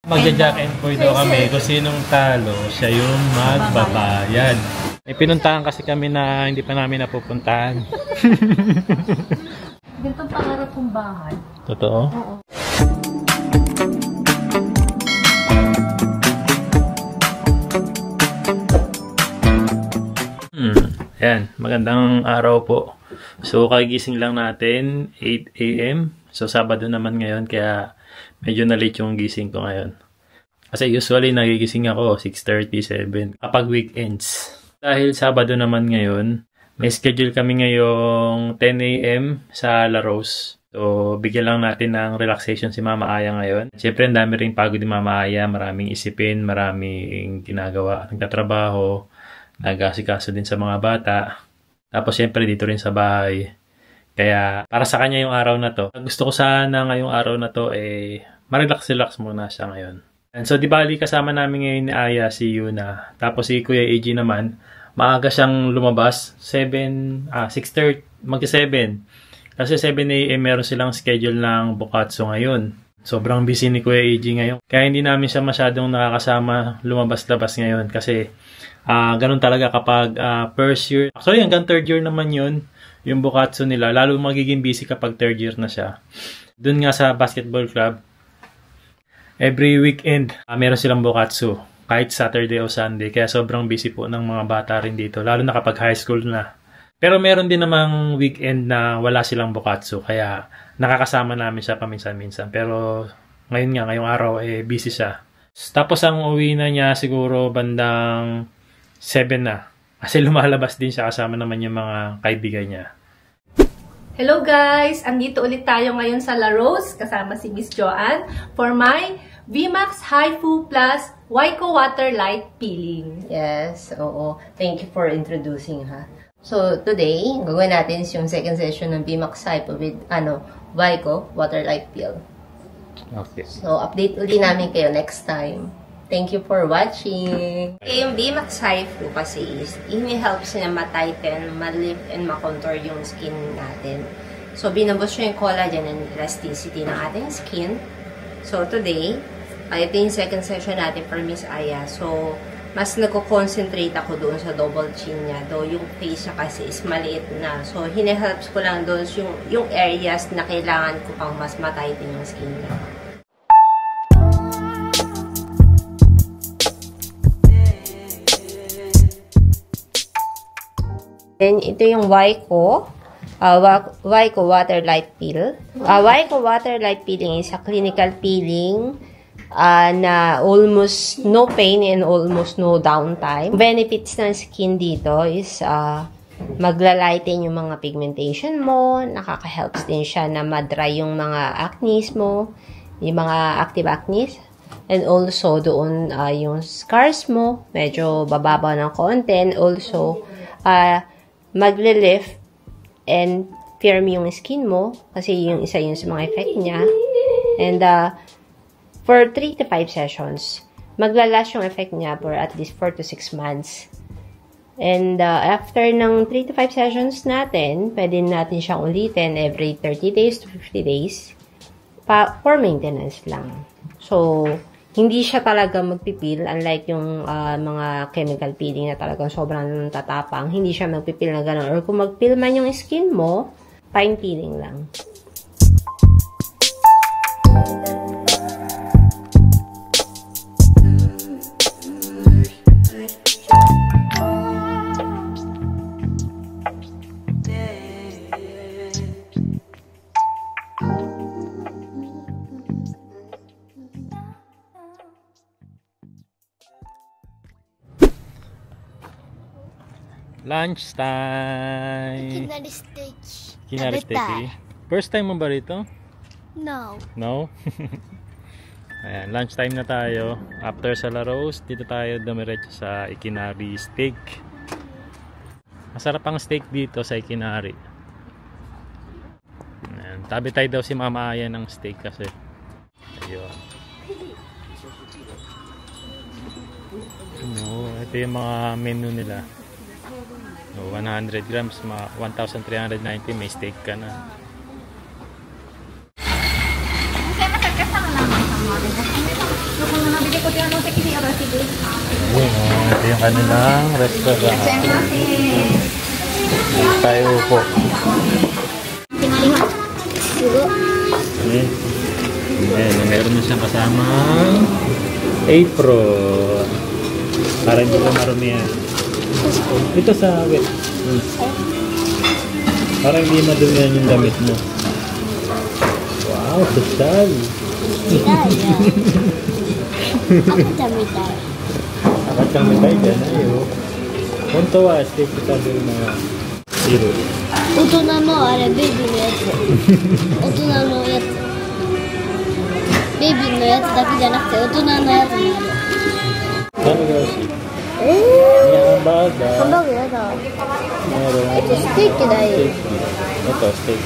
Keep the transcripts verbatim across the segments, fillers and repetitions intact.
Magja-jack and boy daw kami kung sinong talo, siya yung magbabayad. May pinuntahan kasi kami na hindi pa namin napupuntahan. Ganitong pangarap kong bahay. Totoo? Oo. Hmm. Ayan, magandang araw po. So, kagising lang natin, eight A M So, Sabado naman ngayon, kaya medyo na-late yung gising ko ngayon. Kasi usually, nagigising ako six thirty, seven kapag weekends. Dahil Sabado naman ngayon, may schedule kami ngayong ten A M sa La Rose. So, bigyan lang natin ng relaxation si Mama Aya ngayon. Siyempre, ang dami rin pagod ni Mama Aya. Maraming isipin, maraming ginagawa. Nagtatrabaho, nag-asikaso din sa mga bata. Tapos, siyempre, dito rin sa bahay. Kaya, para sa kanya yung araw na to. Gusto ko sana ngayong araw na to, eh, ma-relax-relax muna siya ngayon. And so, di bali, kasama namin ngayon ni Aya, si Yuna. Tapos, si Kuya A G naman, maaga siyang lumabas. seven, ah, six thirty, magka-seven. Kasi seven A M meron silang schedule ng Bukatsu ngayon. Sobrang busy ni Kuya A G ngayon. Kaya hindi namin siya masyadong nakakasama lumabas-labas ngayon. Kasi, ah, ganun talaga kapag ah, first year. Actually, hanggang third year naman yun. Yung Bukatsu nila, lalo magiging busy kapag third year na siya. Doon nga sa basketball club, every weekend, uh, meron silang Bukatsu. Kahit Saturday o Sunday. Kaya sobrang busy po ng mga bata rin dito. Lalo na kapag high school na. Pero meron din namang weekend na wala silang Bukatsu. Kaya nakakasama namin siya paminsan-minsan. Pero ngayon nga, ngayong araw, eh, busy siya. Tapos ang uwi na niya siguro bandang seven na. Kasi lumalabas din siya kasama naman yung mga kaibigan niya. Hello guys! Andito ulit tayo ngayon sa La Rose kasama si Miss Joanne for my V MAX HIFU Plus Waiko Water Light Peeling. Yes, oo. Thank you for introducing ha. So today, gagawin natin yung second session ng V MAX HIFU with ano, Waiko Water Light Peel. Okay. So update ulit namin kayo next time. Thank you for watching. Okay, yung V MAX HIFU kasi is, ini-helps na ma-tighten, ma-lift, and ma-contour yung skin natin. So, binabos yung collagen and elasticity ng ating skin. So, today, uh, ito yung second session natin for Miss Aya. So, mas nagko-concentrate ako doon sa double chin niya. Though, yung face niya kasi is maliit na. So, hine-helps ko lang doon yung, yung areas na kailangan ko pang mas ma-tighten yung skin niya. Then, ito yung Waiko, uh, Waiko Water Light Peel. Uh, Waiko Water Light Peeling is a clinical peeling uh, na almost no pain and almost no downtime. Benefits ng skin dito is uh, maglalighten yung mga pigmentation mo, nakaka-helps din siya na ma-dry yung mga acnes mo, yung mga active acnes. And also, doon uh, yung scars mo, medyo bababa ng konti. And also, uh, magle-lift and firm yung skin mo kasi yung isa yun sa mga effect niya. And uh, for three to five sessions, maglalast yung effect niya for at least four to six months. And uh, after ng three to five sessions natin, pwede natin siyang ulitin every thirty days to fifty days pa for maintenance lang. So, hindi siya talaga magpipil, unlike yung uh, mga chemical peeling na talagang sobrang tatapang. Hindi siya magpipil na gano'n. Or kung magpil man yung skin mo, fine peeling lang. Lunch time! Kinari stage. Kinari stage. First time mo ba rito? No. No? Ayan, lunch time na tayo. After sa La Rose, dito tayo dumiretso sa Ikinari Steak. Masarap ang steak dito sa Ikinari. Ayan, tabi tayo daw si Mama Aya ng steak kasi. Ayun. Oh, ito yung mga menu nila. So, one hundred grams, one thousand three hundred ninety, may steak ka na. Kasi masagkas ang laman sa mga. Ayun, oh, ito yung kanilang restaurant. Tayo po. Ayan. Ayan, meron na siyang kasamang apron. Para hindi ka marumi yan. Ito sa wet. Para hindi madumihan yung damit mo. Wow, social. Akachamitay dyan ayo. Honto wa shite kutaberu no wa iru. 大人のあれベイビーのやつ大人のやつベイビーのやつだけじゃなくて大人のやつもある Ano ga shi? え Yan ba ー、ハンバーグやだ Meron. えっとステーキだよ Ito, steak.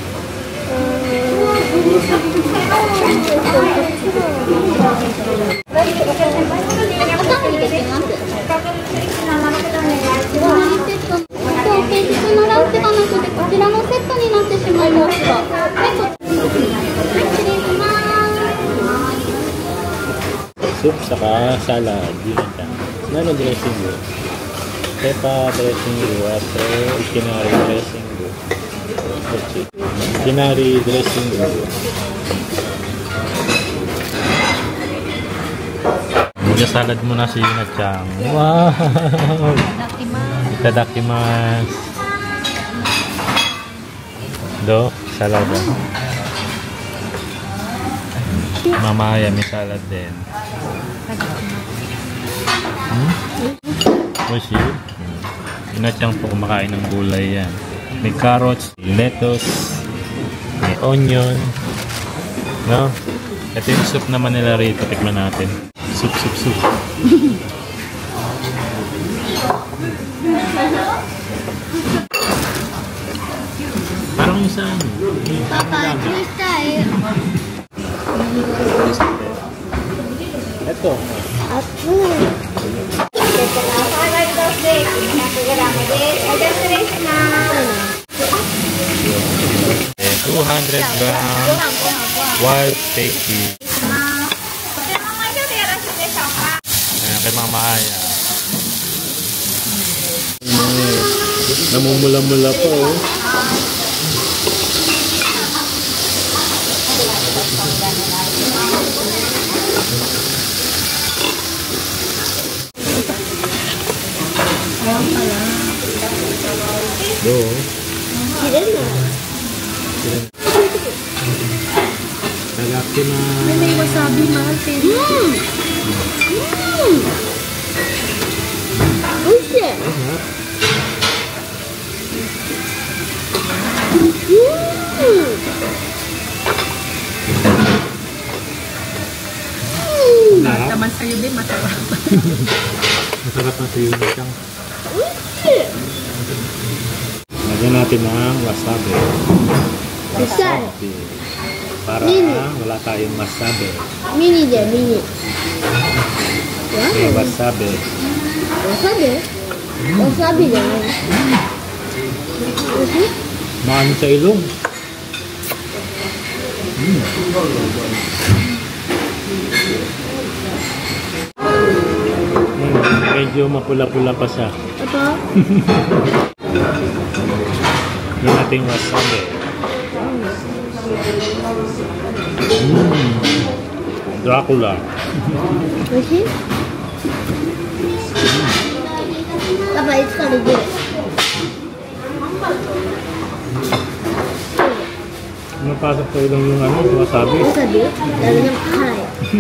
スープ saka salad. Yun lang. Ano dressing mo? Pepa dressing mo at kinari dressing mo. Kinari dressing mo. Mag-salad muna si Yuna-chan. Wow! Itadakimasu. Do, salad. Mamaya may salad din. Hmm? Oishi. Yuna-chan po kumakain ng gulay yan. May carrots, may lettuce, may onion. No? Ito yung soup naman nila rito. Tikman natin. Soup, soup, soup. Parang yung sa ano? Papa, kita eh. Ito. Apo. two hundred grams wild turkey. Ayan, kay Mama Aya. Namumula-mula pa oh. Do. Nagakimasu. May wasabi mahal, pero. Mm. Mm. Oishi. Mm. Naman sa'yo din, masarap. Masarap na sa'yo na siyang. Oishi. Lagyan natin ng wasabi. Wasabi. Para Mini. wala tayong wasabi. Mini de, mini. May wasabi. Wasabi? Wasabi de. Maano sa ilong. Mm. Mm, medyo mapula-pula pa siya. Apa? Yung ating wasabi. Mm. Dracula. Oishi? Papa, it's gonna do it. Napasok sa ilong yung ano, wasabi. Wasabi? Lalo niyang kahay.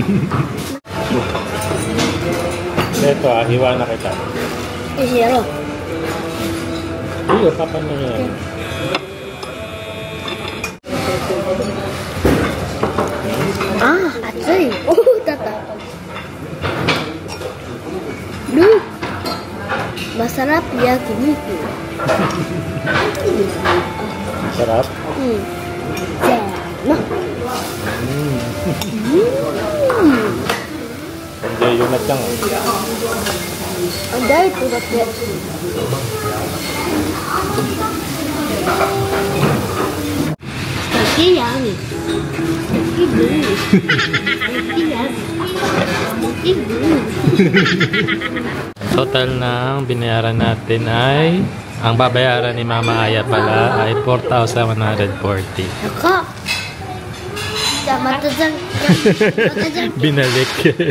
Ito ah, hiwa na kita. Oishi, yaro. Iyo, kapan na yan. Ah, atsui. Oh, tata. Look. Masarap yakiniku. Sarap. Hmm. Seno. Mm. Hmm. Enjoy yung natsang. Ang diet ko dati. Staki yummy. Staki good. Staki yummy. Total ng binayaran natin ay, ang babayaran ni Mama Aya pala ay four thousand one hundred forty. Ako. Mata dyan. Mata dyan. Binalik.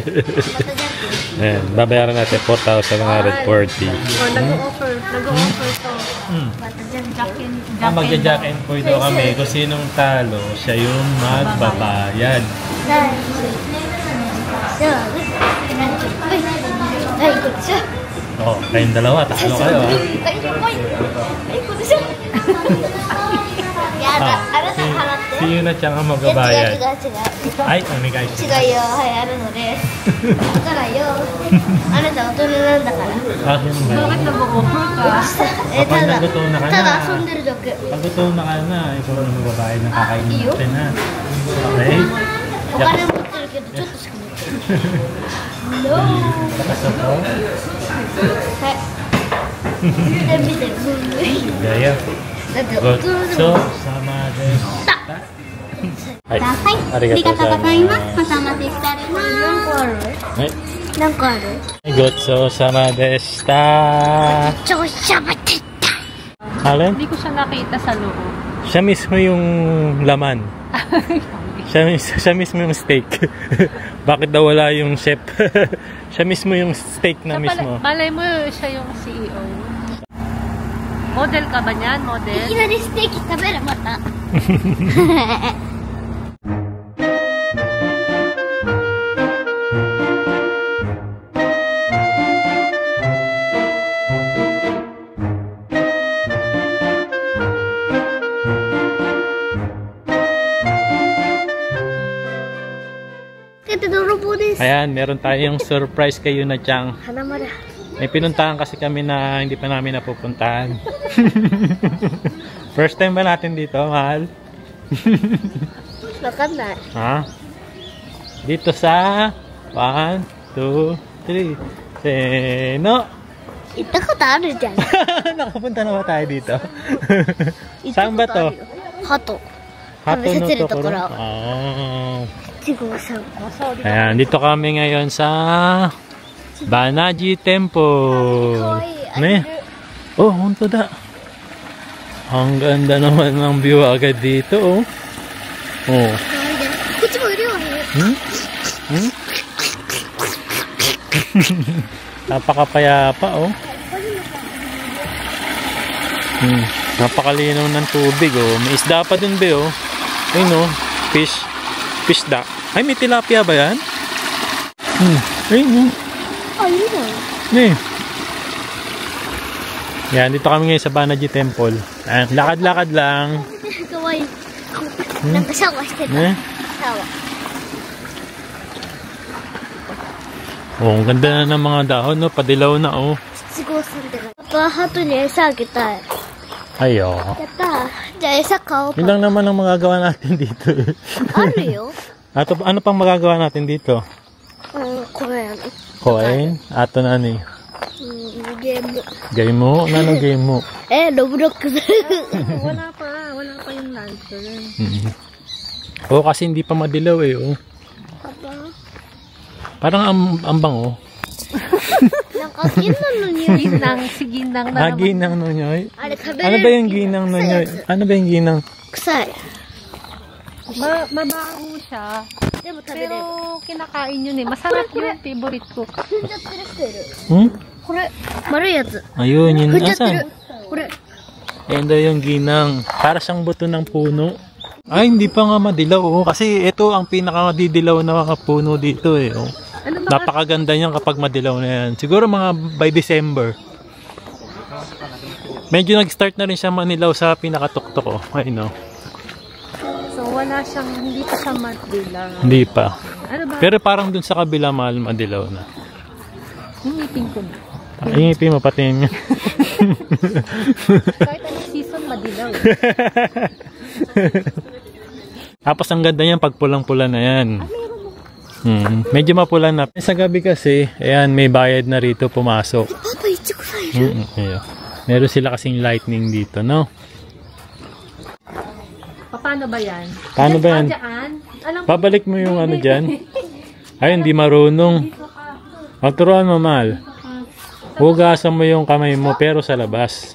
Ayan, babayaran natin four thousand one hundred forty. Oh, nag-o-offer. Nag-o-offer to. Hmm. Mata dyan, Jack and Ah, magja-jack and poy daw kami. Kung sinong talo, siya yung magbabayad. Ay, ko siya. Oo, oh, kayong dalawa. Talo kayo, ha? Ay, ko siya. Yada, ano sa harap de? Si Yuna Chang ang magbabayad. Ay, oh, guys. 違うよ、はい、あるので。だからよ。あなた大人なんだから。 Ah, yun ba? Bakit nag-o-offer ka? え、ただ、 Pag nagutom na ka na. ただ遊んでるだけ。 Pag gutom na ka na, ikaw na magbabayad ng kakainin iyo. natin, ha? Okay? お金持ってるけど、ちょっとしか持ってない。No。 Tapos ako? はい。見て、見て、ブンブン。 Gaya. だって、大 Good. 人で So, も。 sama din. はい。 はい、 ありがとうございます。 挟まってきたりな。何個ある？ はい。 何個ある？ Good. So, sama deshita. 超しゃべってた。 Alin? Hindi ko siya nakita sa loob. Siya mismo yung laman. siya, mis- siya mismo yung steak. Bakit daw wala yung chef? Siya mismo yung steak na Siya mismo. pala- Malay mo siya yung C E O. Model ka ba niyan? い Model? きなりステーキ食べるまた。 Ito dorobo desu. Ayan, meron tayong surprise kay Yuna Chang. Hanamara. May pinuntahan kasi kami na hindi pa namin napupuntahan. First time ba natin dito, mahal? Wakannai. Ha? Dito sa one, two, three. Seno! 行ったことあるじゃん。 Nakapunta na ba tayo dito? Saan ba to? ハト。 Hato Kami sa no Tiri Tokoro? Tokoro. Oh. ちごさん。 Ayan, dito kami ngayon sa Bannaji Temple. Ne? Oh, honto da. Ang ganda naman ng view agad dito, oh. Oh. こっちもいるよね。 Hmm? Hmm? Napakapayapa, oh. Hmm. Napakalinaw ng tubig, oh. May isda pa dun, be, oh. Ayun, oh. Fish. Fish da. Ay, may tilapia ba yan? Hmm. Ayun, oh. あ、いるの？ Eh. Yan, dito kami ngayon sa Bannaji Temple. Ayan, lakad-lakad lang. かわいい。なんかシャワーしてた。シ Eh? ャワー。 Oh, ang ganda na ng mga dahon, no? Padilaw na, oh. 七五三ってな。パパハトに餌あげたい。 Ay, oh. やったー。じゃあ餌買おうか Yun。lang naman ang magagawa natin dito. あるよ。 Ato, ano pang magagawa natin dito? うん、これやの。 Koin? Ato na ni. うん、ゲーム。 Game mo? Nano game mo? え、ロブロックス。 Wala pa. Wala pa yung lantern. Mm. Oh, kasi hindi pa madilaw eh, oh. パパ。 Parang am ambang, oh. なんか銀のの匂いする。 Ginang, si Ginang na Ah, naman. ginang nonyoy? あれ食べ Ano れ ba る yung ginang nonyoy? Ano ba yung ginang? 臭い。 Ma mabaho siya. でも食べれる。 Pero kinakain yun eh. Masarap yun. Favorite ko. ふちゃってるしてる。 Hmm? これ、丸いやつ。 Ayun, yun. ふちゃってる Asan?。 これ。 Ayan daw yung ginang. Para siyang buto ng puno. Ay, hindi pa nga madilaw, oh. Kasi ito ang pinaka-madidilaw na mga puno dito, eh, oh. Ano ba? Napakaganda niyan kapag madilaw na yan. Siguro mga by December. Medyo nag-start na rin siya manilaw sa pinakatuktok, oh. Ayun, oh. So wala siyang, hindi pa siya madilaw. Hindi pa. Ano ba? Pero parang dun sa kabila, mahal, madilaw na. Yung ngipin ko na. Ingipin mo pati yun. Kahit anong season, madilaw. Tapos ang ganda niyan pag pulang-pula na yan. Hmm. Medyo mapula na. Sa gabi kasi, ayan, may bayad na rito pumasok. パパ、いちごさんいる。 Hmm, ayan. Meron sila kasing lightning dito, no? Paano ba yan? Paano ba yan? Ah, dyan? Alam ko, Pabalik mo yung ano dyan. Ay, hindi marunong. dito ka. Maturuan mo, mahal. Hugasan mo yung kamay mo pero sa labas.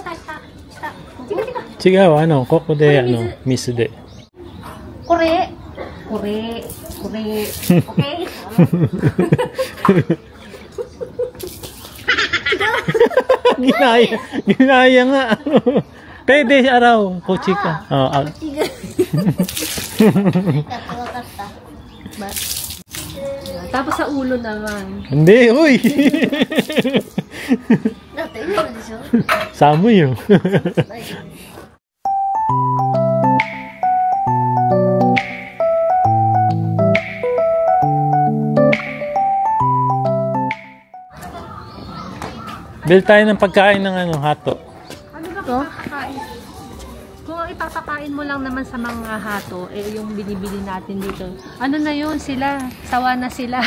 Sigaw, ano? Koko de, ano? Miso de. Kore. Kore. Kore. Okay? Ginaya. Ginaya nga. Pwede araw. Kuchika. Oh, ah. Tapos sa ulo naman. Hindi, uy. Samo yun. Bil tayo ng pagkain ng ano, hato. Ano ba to? Kung ipapakain mo lang naman sa mga hato, eh yung binibili natin dito. Ano na yun sila? Sawa na sila.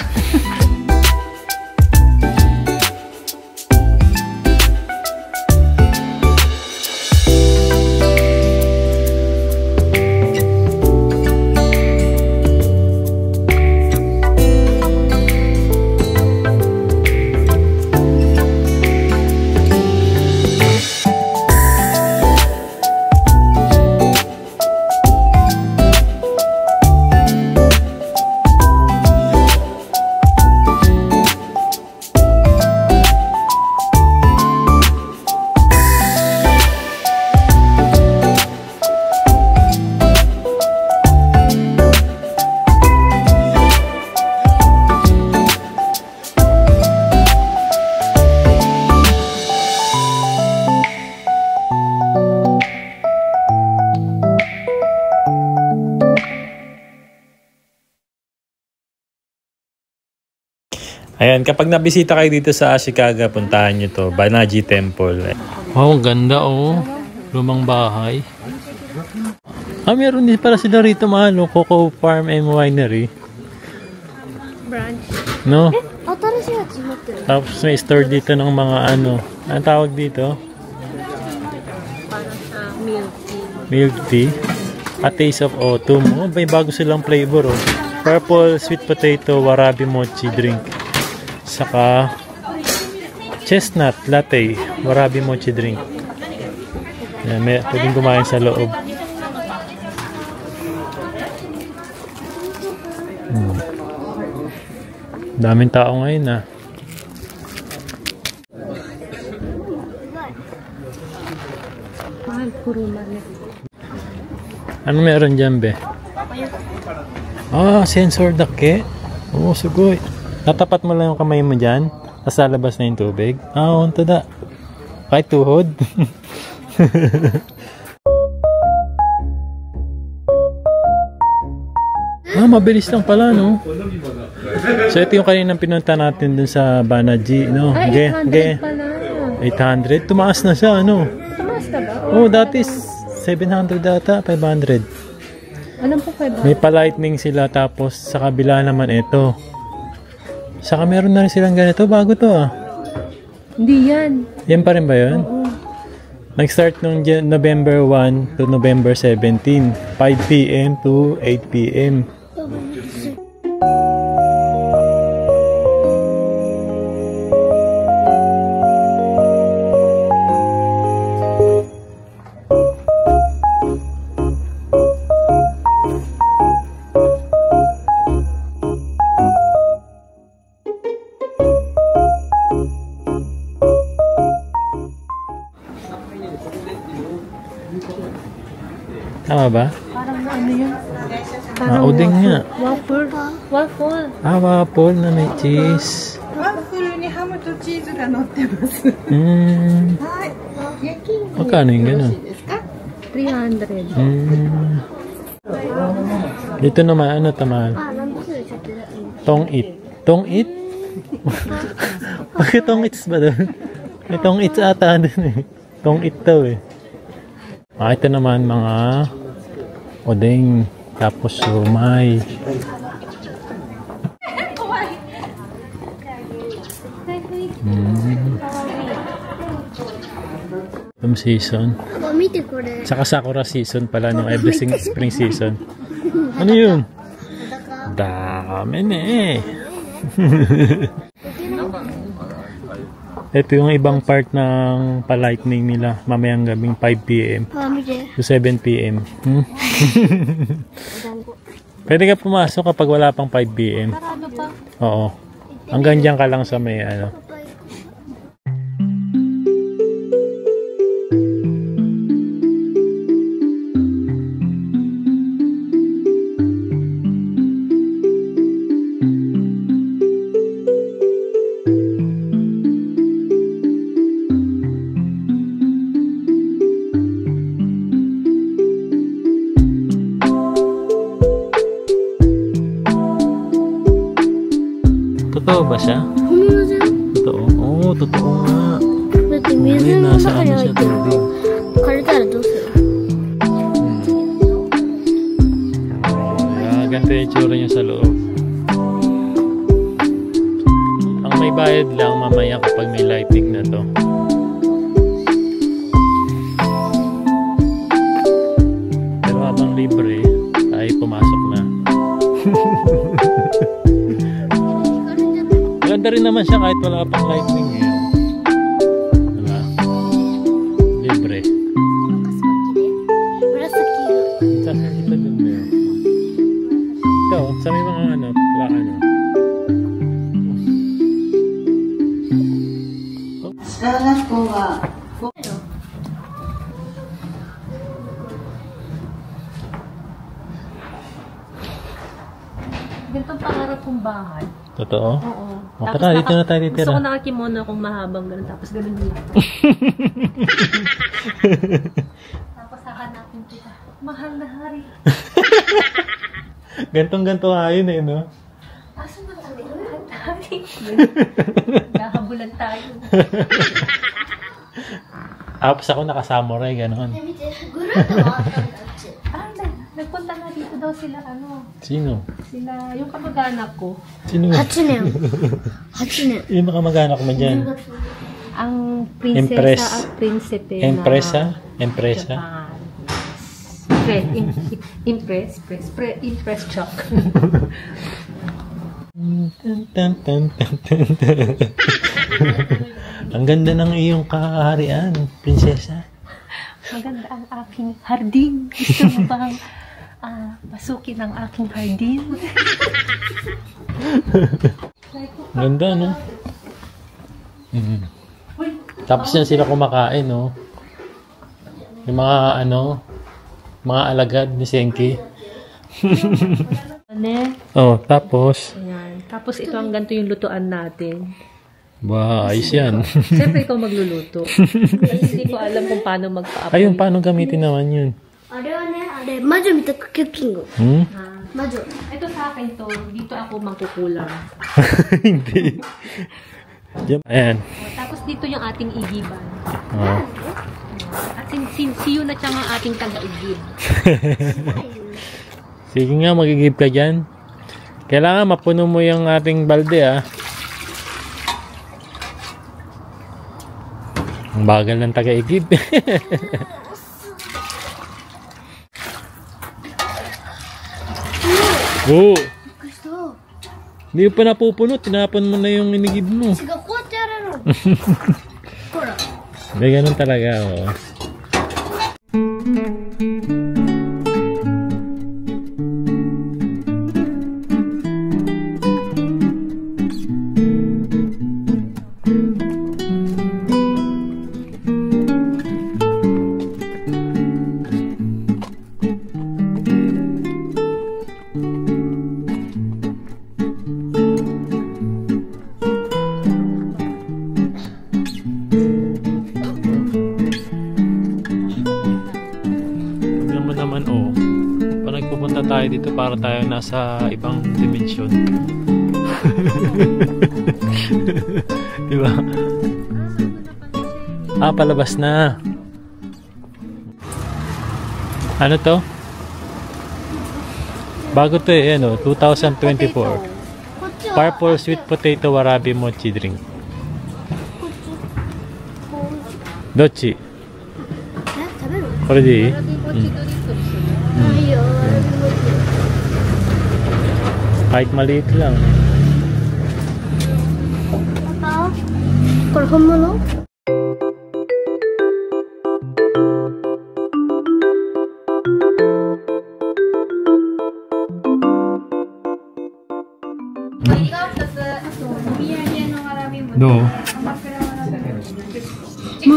Ayan, kapag nabisita kayo dito sa Ashikaga, puntahan nyo to, Bannaji Temple. Wow, ang ganda oh. Lumang bahay. Ah, meron din para sila rito, mahal, no? Coco Farm and Winery. Branch. No? Tapos may store dito ng mga ano. Anong tawag dito? Parang sa milk tea. Milk tea. A Taste of Autumn. Oh, may bago silang flavor oh. Purple sweet potato warabi mochi drink. Saka chestnut latte warabi mochi drink. Yan, may pwedeng kumain sa loob. Hmm. Daming tao ngayon ah. Mahal, kuruma na. Ano meron dyan, be? Ah, sensor dake. Oo, sugoy. Tatapat mo lang yung kamay mo dyan. Tapos lalabas na yung tubig. Ah, unto da. Kahit tuhod. Ah, mabilis lang pala, no? So, ito yung kaninang pinunta natin dun sa Bannaji, no? Ay, eight hundred pala. eight hundred? Tumaas na siya, ano? Tumaas na ba? Oh, dati seven hundred data, five hundred. Alam po kayo ba? May pa-lightning sila, tapos sa kabila naman ito. Saka meron na rin silang ganito, bago to ah. Hindi yan. Yan pa rin ba yun? Oo. Nag-start nung November one to November seventeen, five p m to eight p m Tama ba? Parang ano yun? Ah, uding nga. Waffle. Waffle. Ah, waffle na may cheese. ワッフルにハムとチーズが乗ってます。 Hmm. はい。焼き芋 Magkano yung ganun? ですか？ three hundred. Hmm. Dito naman, ano tamal? Tong it. Tong it? Bakit tong its ba doon? May tong its ata doon eh. Tong it daw eh. Ah, ito naman mga odeng. Tapos sumay. Hmm. Autumn season. Saka Sakura season pala nung every spring season. Ano yun? Dami na eh. Ito yung ibang part ng pa-lightning nila. Mamayang gabing five p m to seven p m Hmm? Pwede ka pumasok kapag wala pang five p m Sarado pa. Oo. Hanggang dyan ka lang sa may ano. Totoo ba siya? Totoo? Oo, totoo nga. Ay, nasa ano siya tubig. Ah, ganito yung itsura niya sa loob. Ang may bayad lang mamaya kapag may lightning na to. Pero habang libre, tayo pumasok na. Maganda rin naman siya kahit wala pang lightning eh. Diba? Libre. Sa ito dun mo yun. Ito, sa may mga ano, wala ano. Ganitong pangarap kong bahay. Totoo? Oo. O, tara, dito na tayo titira. Gusto ko nakakimono kung mahabang ganun. Tapos ganun din. Tapos hahanapin kita. Mahal na hari. Gantong-ganto ayun eh, no? Aso na kami? Mahal na hari. Nahabulan tayo. Tapos ako nakasamurai, gano'n. Ah, nagpunta nga dito daw sila, ano? Sino? Sila, yung kamag-anak ko. Sino? Yung makamag-anak mo dyan? Ang prinsesa Empress. at prinsipe Empresa? na Empresa? Japan. Impress, im- impress, press, pre, impress shock. Tan, tan, tan, tan, tan, tan. Ang ganda ng iyong kaharian, prinsesa. Maganda ang aking hardin. Gusto mo bang ah, pasukin ang aking hardin? Ganda, no? Mm. Tapos yan sila kumakain, no? Yung mga, ano, mga alagad ni Senki. Oh, tapos? Ayan. Tapos ito ang ganito yung lutuan natin. Wow, ayos yan. Siyempre ikaw magluluto. Kasi hindi ko alam kung paano magpa-upload. Ayun, paano gamitin naman yun? Hmm? Ah, ito sa akin to. Dito ako mangkukulang. Hindi. Ayan. Tapos dito yung ating igiban. Oh. At sin, sin, siyo na siya ang ating taga-igib. Sige nga, magigib ka dyan. Kailangan mapuno mo yung ating balde, ah. Ang bagal ng taga-igib. Oo. Hindi pa napupuno. Tinapon mo na yung inigib mo. May ganun talaga, oh. Naman oh, pag nagpupunta tayo dito para tayo nasa ibang dimensyon. Diba? Ah, palabas na. Ano to? Bago to eh, ano, twenty twenty-four. Purple sweet potato warabi mochi drink. Dochi? Kore de ii? Kahit maliit lang. これ本物？ どう？ 餅。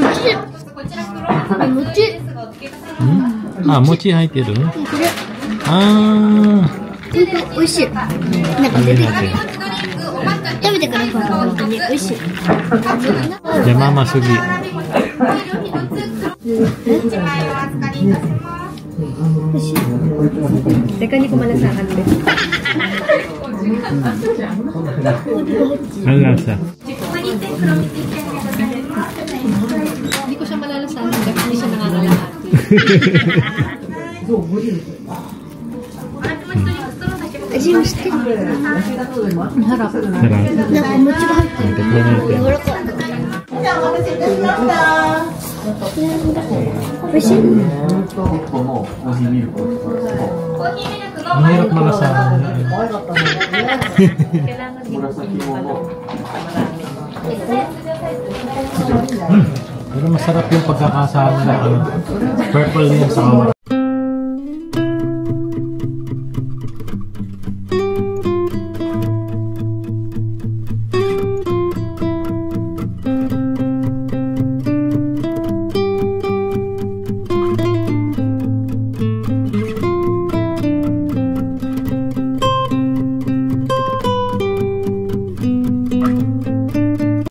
餅。 ん？あ、餅入ってる？ これ。 あ美味しい。なんか出てきて。食べてからほら本当に美味しい。 ー。じゃあママ次。 Teka, hindi ko malasahan. Ang lasa. Hindi ko siya malalasahan. Dahil hindi siya nakakalahat. Aji moしてる。 Harap. Sarap. なんか餅が入ってる。 Tikman natin. 柔らかい。美味しい。 Ang hirap malasahan. Hmm. Pero masarap yung pagkakasama ng ano. Purple niya sa kawan.